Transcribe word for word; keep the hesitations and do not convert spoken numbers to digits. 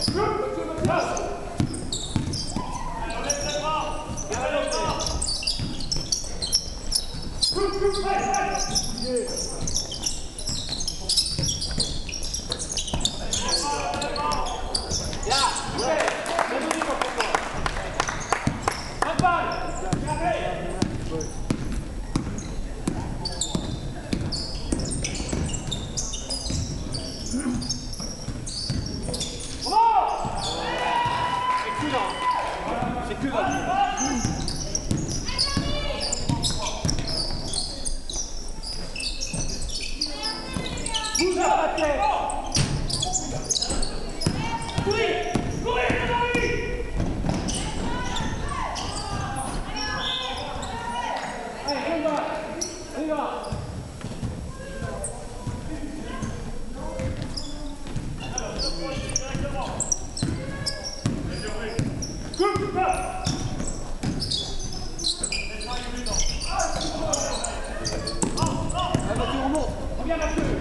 C'est que là. Bouge la paquette. Courir, courir, Jean-Marie. Allez, on y va, on y va. Coupe, passe. Allez, Mathieu, on monte. Reviens, Mathieu.